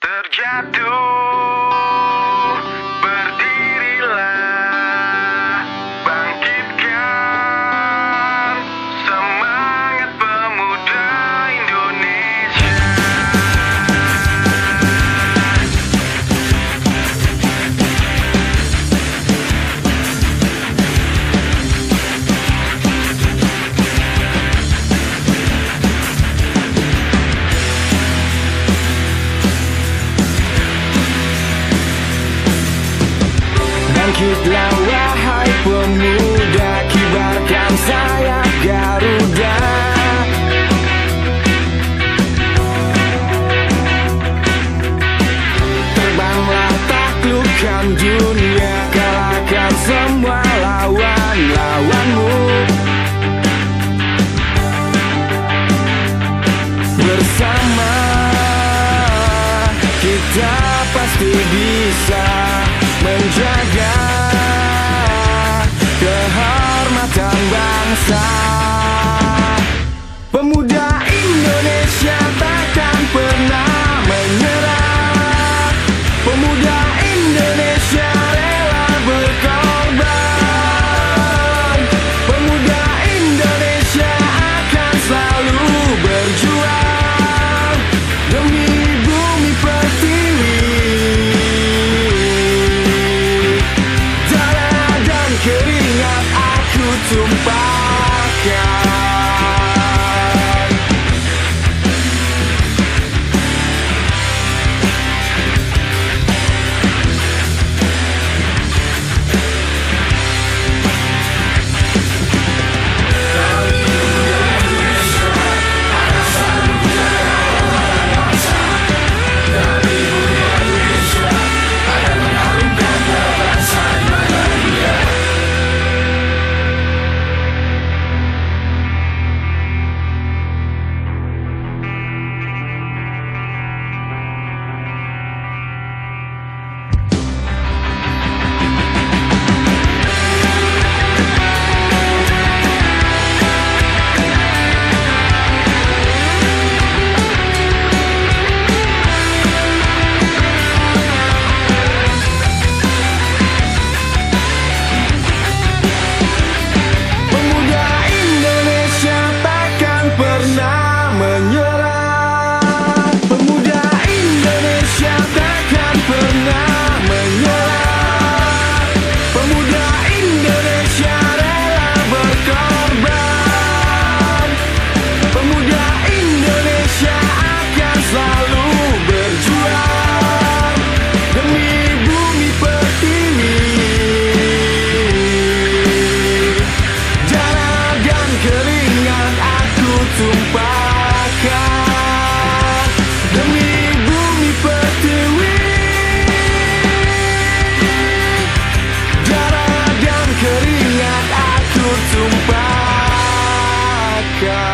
Terjatuh, berdirilah, bangkitkan semangat pemuda Indonesia. Bangkitlah wahai pemuda, kibarkan sayap Garuda. Terbanglah taklukkan dunia, kalahkan semua lawan-lawanmu. Bersama kita pasti bisa menjaga kehormatan bangsa. Pemuda Indonesia takkan pernah menyerah. Pemuda Indonesia rela berkorban. Pemuda Indonesia akan selalu berjuang demi bumi pertiwi. Keringat aku tumpahkan. Pernah menyerah. Pemuda Indonesia takkan pernah menyerah. Pemuda Indonesia rela berkorban. Pemuda Indonesia akan selalu berjuang demi bumi pertiwi. Darah dan keringat tumpahkan demi bumi pertiwi. Darah dan keringat aku tumpahkan.